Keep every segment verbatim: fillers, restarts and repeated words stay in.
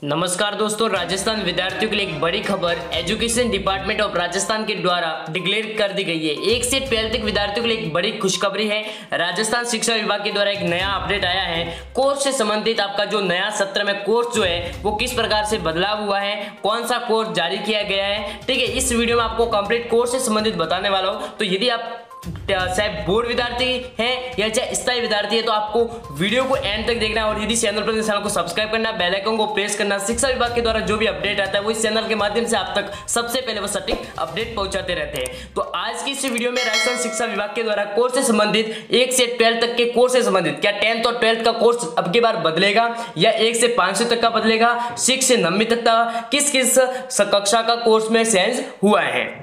नमस्कार दोस्तों, राजस्थान विद्यार्थियों के लिए एक बड़ी खबर एजुकेशन डिपार्टमेंट ऑफ राजस्थान के द्वारा डिक्लेयर कर दी गई है। एक से ट्वेल्थ तक विद्यार्थियों के लिए एक बड़ी खुशखबरी है। राजस्थान शिक्षा विभाग के द्वारा एक नया अपडेट आया है। कोर्स से संबंधित आपका जो नया सत्र में कोर्स जो है वो किस प्रकार से बदलाव हुआ है, कौन सा कोर्स जारी किया गया है, ठीक है। इस वीडियो में आपको कंप्लीट कोर्स से संबंधित बताने वाला हूँ। तो यदि आप चाहे बोर्ड विद्यार्थी हैं या चाहे स्थायी विद्यार्थी है तो आपको वीडियो को एंड तक देखना है और यदि चैनल पर चैनल को सब्सक्राइब करना, बेल आइकन को प्रेस करना। शिक्षा विभाग के द्वारा जो भी अपडेट आता है वो इस चैनल के माध्यम से आप तक सबसे पहले वो सटीक अपडेट पहुंचाते रहते हैं। तो आज की इस वीडियो में राजस्थान शिक्षा विभाग के द्वारा कोर्स से संबंधित एक से ट्वेल्थ तक के कोर्स से संबंधित क्या टेंथ और ट्वेल्थ का कोर्स अब की बार बदलेगा या एक से पांच सौ तक का बदलेगा, सिक्स से नवीं तक का किस किस कक्षा का कोर्स में चेंज हुआ है,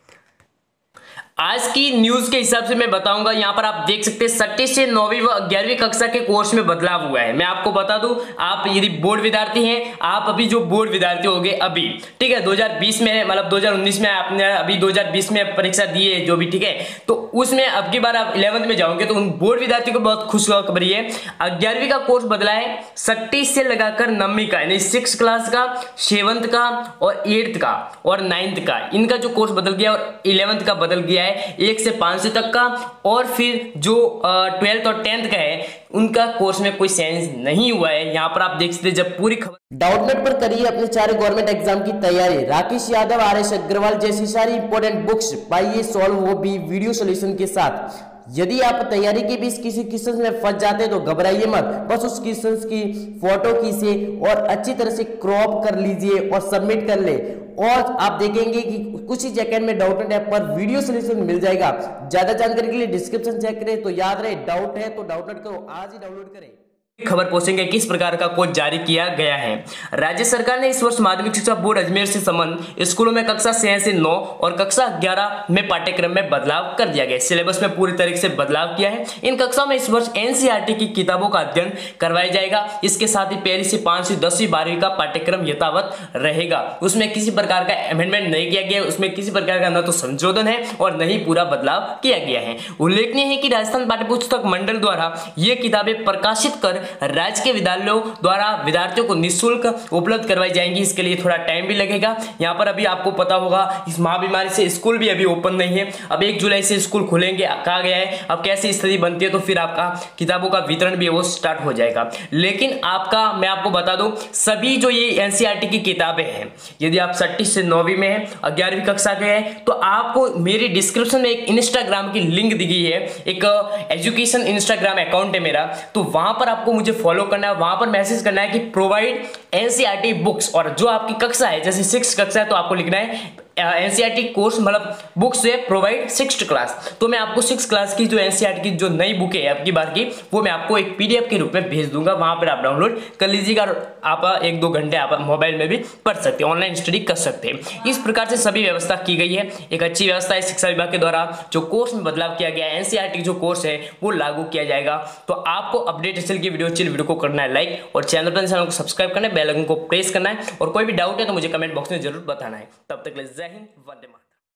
आज की न्यूज के हिसाब से मैं बताऊंगा। यहां पर आप देख सकते हैं छठी से नौवीं व ग्यारहवीं कक्षा के कोर्स में बदलाव हुआ है। मैं आपको बता दूं, आप यदि बोर्ड विद्यार्थी हैं, आप अभी जो बोर्ड विद्यार्थी होंगे अभी, ठीक है, दो हज़ार बीस में मतलब दो हज़ार उन्नीस में आपने अभी दो हज़ार बीस में परीक्षा दी है जो भी, ठीक है, तो उसमें अब की बार आप इलेवंथ में जाओगे तो उन बोर्ड विद्यार्थियों को बहुत खुश खबरी है। ग्यारहवीं का कोर्स बदला है, छठी से लगाकर नवीं का यानी सिक्स क्लास का, सेवंथ का और एट्थ का और नाइन्थ का, इनका जो कोर्स बदल गया और इलेवंथ का बदल गया एक से पांच सौ तक का, और फिर जो ट्वेल्थ और टेंथ का है उनका कोर्स में कोई चेंज नहीं हुआ है। यहाँ पर आप देख सकते हैं जब पूरी खबर। डाउटनेट पर करिए अपने सारे गवर्नमेंट एग्जाम की तैयारी। राकेश यादव, आर एस अग्रवाल जैसी सारी इंपॉर्टेंट बुक्स पाइए सॉल्व, वो भी वीडियो सोल्यूशन के साथ। यदि आप तैयारी के बीच किसी क्वेश्चन में फंस जाते हैं तो घबराइए मत, बस उस क्वेश्चन की फोटो खींचे और अच्छी तरह से क्रॉप कर लीजिए और सबमिट कर ले, और आप देखेंगे कि कुछ ही सेकंड में डाउटनेट ऐप पर वीडियो सोल्यूशन मिल जाएगा। ज्यादा जानकारी के लिए डिस्क्रिप्शन चेक करें। तो याद रहे, डाउट है तो डाउटनेट करो, आज ही डाउनलोड करें। खबर पहुंचेंगे किस प्रकार का कोर्स जारी किया गया है। राज्य सरकार ने इस वर्ष माध्यमिक शिक्षा बोर्ड अजमेर से संबंध स्कूलों में कक्षा छह से नौ और कक्षा ग्यारह में पाठ्यक्रम में बदलाव कर दिया गया। सिलेबस में पूरी तरीके से बदलाव किया है। इन कक्षाओं में इस वर्ष एनसीईआरटी की किताबों का अध्ययन करवाया जाएगा। इसके साथ ही पहली से पांच से दसवीं बारहवीं का पाठ्यक्रम यथावत रहेगा। उसमें किसी प्रकार का अमेंडमेंट नहीं किया गया, उसमें किसी प्रकार का न तो संशोधन है और न ही पूरा बदलाव किया गया है। उल्लेखनीय है कि राजस्थान पाठ्यपुस्तक मंडल द्वारा ये किताबें प्रकाशित कर राज्य के विद्यालयों द्वारा विद्यार्थियों को निःशुल्क उपलब्ध करवाई जाएंगी। इसके लिए थोड़ा टाइम भी लगेगा। यहाँ पर अभी आपको पता होगा इस महाबीमारी से स्कूल भी अभी ओपन नहीं है। अब एक जुलाई से स्कूल खुलेंगे, कहा गया है। अब कैसी स्थिति बनती है तो फिर आपका किताबों का वितरण भी वो स्टार्ट हो जाएगा। लेकिन आपका मैं आपको बता दूं, सभी जो ये एनसीईआरटी की किताबें हैं, यदि आप छठी से नौवीं में है, ग्यारहवीं कक्षा के हैं, तो आपको मेरी डिस्क्रिप्शन में एक इंस्टाग्राम की लिंक दी गई है। एक एजुकेशन इंस्टाग्राम अकाउंट है मेरा, तो वहां पर आपको मुझे फॉलो करना है। वहां पर मैसेज करना है कि प्रोवाइड एनसीईआरटी बुक्स, और जो आपकी कक्षा है जैसे सिक्स कक्षा है तो आपको लिखना है एनसीईआरटी कोर्स मतलब बुक्स है प्रोवाइड सिक्स क्लास। तो मैं आपको सिक्स क्लास की जो एनसीईआरटी की जो नई बुक है आपकी बार की, वो मैं आपको एक पीडीएफ के रूप में भेज दूंगा। वहां पर आप डाउनलोड कर लीजिएगा और आप एक दो घंटे आप मोबाइल में भी पढ़ सकते हैं, ऑनलाइन स्टडी कर सकते हैं। इस प्रकार से सभी व्यवस्था की गई है। एक अच्छी व्यवस्था है। शिक्षा विभाग के द्वारा जो कोर्स में बदलाव किया गया है, एनसीईआरटी जो कोर्स है वो लागू किया जाएगा। तो आपको अपडेट चल की वीडियो चल वीडियो को करना है लाइक, और चैनल पर चैनल को सब्सक्राइब करना है, बेल आइकन को प्रेस करना है, और कोई भी डाउट है तो मुझे कमेंट बॉक्स में जरूर बताना है। तब तक के लिए जय हिंद, वंदे मातरम।